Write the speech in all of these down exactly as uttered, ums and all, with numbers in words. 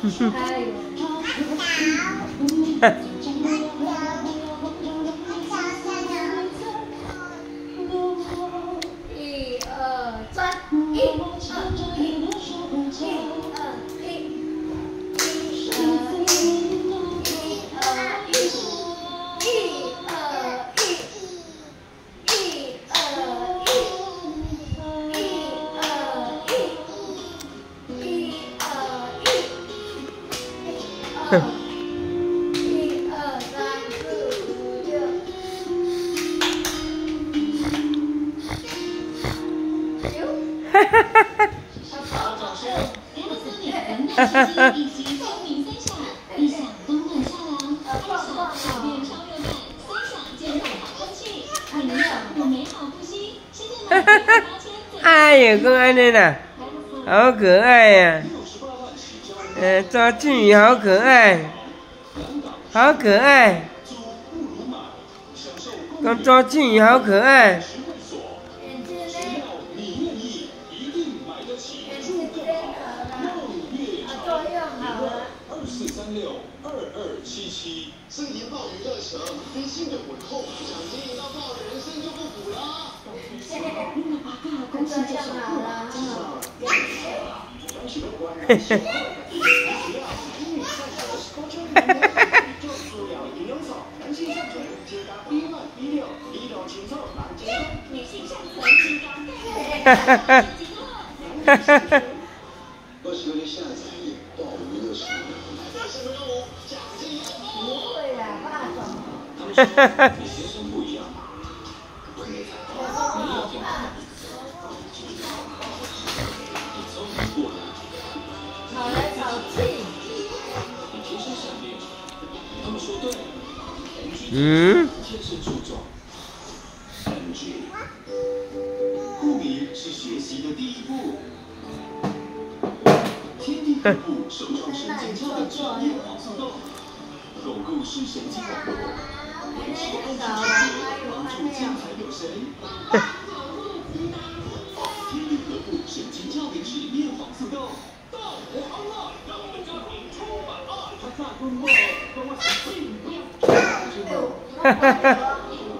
哎呦！一二三，一二一，一二一，一二一，一二一，一二一，一二一，一二一，一二一，二。一二三四五六，哈哈哈哈！哈哈哈哈！以及聪明三闪，一闪温暖善良，二闪改变超热感，三闪健康好空气，二零守护美好呼吸。现在买八千。哎呀，公安的啦，好可爱呀！嗯，抓鲫鱼好可爱。好可爱，刚抓鲫鱼好可爱。二四三六二二七七，森林暴雨热蛇，飞信的稳控，奖金一到爆，人生就不苦了。恭喜这首歌，嘿嘿。哈哈哈！哈哈哈！二十六天下载暴雨热蛇。不会啦，霸总。哈哈哈！学生不一样。吵来吵去。嗯。护理是学习的第一步。天地同步首创神经胶的专业黄素豆，巩固视神经网络，维持安静睡眠，帮助精彩有神。天地合步神经胶原质叶黄素豆，大火好辣，让我们家庭充满爱。他大公公，跟我小心不要。哈哈哈。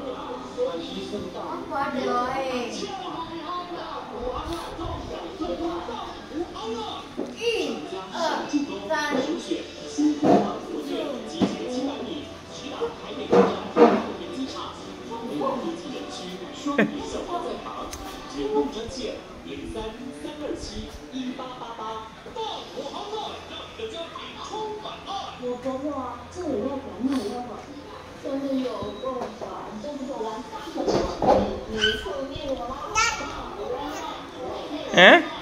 我婆婆这里要管那里要管，真的有够烦，真的我玩大个场，你出面我啦。嗯？